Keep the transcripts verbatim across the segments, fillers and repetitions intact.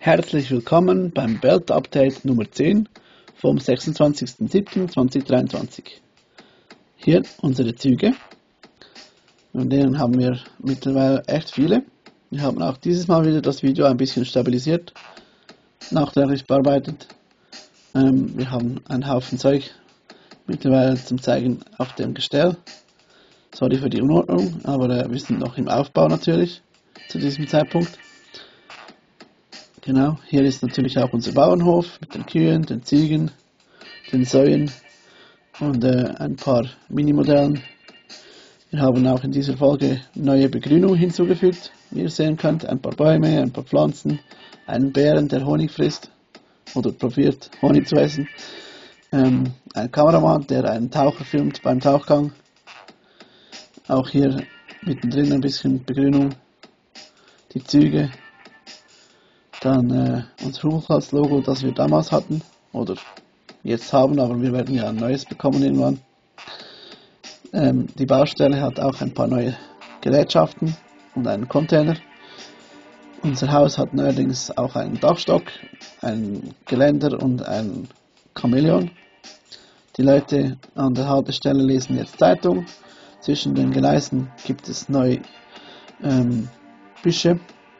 Herzlich willkommen beim Belt-Update Nummer zehn vom sechsundzwanzigsten siebten zweitausenddreiundzwanzig. Hier unsere Züge, von denen haben wir mittlerweile echt viele. Wir haben auch dieses Mal wieder das Video ein bisschen stabilisiert, nachträglich bearbeitet. Ähm, wir haben einen Haufen Zeug mittlerweile zum Zeigen auf dem Gestell. Sorry für die Unordnung, aber äh, wir sind noch im Aufbau natürlich zu diesem Zeitpunkt. Genau, hier ist natürlich auch unser Bauernhof mit den Kühen, den Ziegen, den Säuen und äh, ein paar Minimodellen. Wir haben auch in dieser Folge neue Begrünung hinzugefügt, wie ihr sehen könnt. Ein paar Bäume, ein paar Pflanzen, einen Bären, der Honig frisst oder probiert Honig zu essen. Ähm, ein Kameramann, der einen Taucher filmt beim Tauchgang. Auch hier mittendrin ein bisschen Begrünung. Die Züge. Dann äh, unser Hufholz-Logo, das wir damals hatten, oder jetzt haben, aber wir werden ja ein neues bekommen irgendwann. Ähm, die Baustelle hat auch ein paar neue Gerätschaften und einen Container. Unser Haus hat neuerdings auch einen Dachstock, ein Geländer und ein Chamäleon. Die Leute an der Haltestelle lesen jetzt Zeitung. Zwischen den Gleisen gibt es neue ähm, Büsche.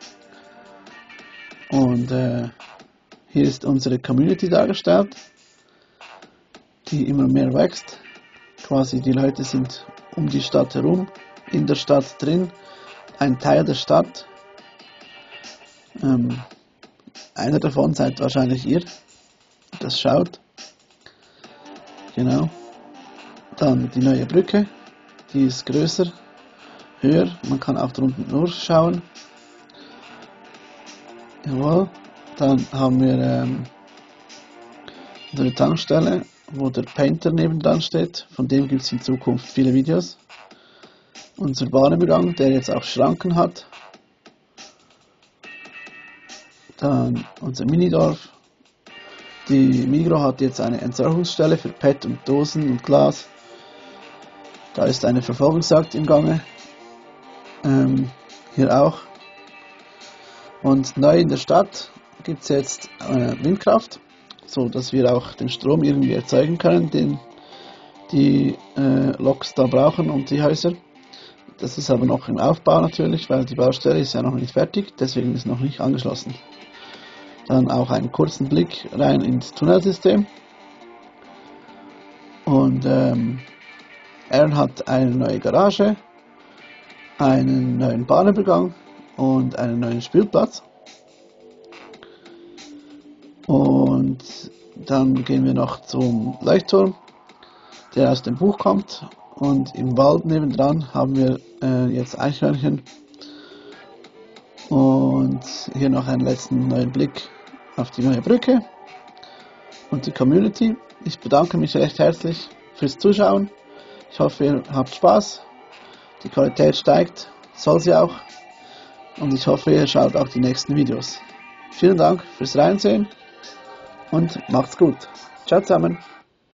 Und äh, hier ist unsere Community dargestellt, die immer mehr wächst. Quasi die Leute sind um die Stadt herum, in der Stadt drin, ein Teil der Stadt. Ähm, einer davon seid wahrscheinlich ihr, das schaut. Genau. Dann die neue Brücke, die ist größer, höher, man kann auch drunten durchschauen. Jawohl, dann haben wir ähm, unsere Tankstelle, wo der Painter nebendran steht, von dem gibt es in Zukunft viele Videos. Unser Bahnübergang, der jetzt auch Schranken hat. Dann unser Minidorf. Die Migros hat jetzt eine Entsorgungsstelle für P E T und Dosen und Glas. Da ist eine Verfolgungsjagd im Gange. Ähm, hier auch. Und neu in der Stadt gibt es jetzt äh, Windkraft, so dass wir auch den Strom irgendwie erzeugen können, den die äh, Loks da brauchen und die Häuser. Das ist aber noch im Aufbau natürlich, weil die Baustelle ist ja noch nicht fertig, deswegen ist noch nicht angeschlossen. Dann auch einen kurzen Blick rein ins Tunnelsystem. Und ähm, er hat eine neue Garage, einen neuen Bahnübergang und einen neuen Spielplatz. Und dann gehen wir noch zum Leuchtturm, der aus dem Buch kommt. Und im Wald nebendran haben wir äh, jetzt Eichhörnchen. Und hier noch einen letzten neuen Blick auf die neue Brücke und die Community. Ich bedanke mich recht herzlich fürs Zuschauen. Ich hoffe, ihr habt Spaß. Die Qualität steigt, soll sie auch. Und ich hoffe, ihr schaut auch die nächsten Videos. Vielen Dank fürs Reinsehen und macht's gut. Ciao zusammen.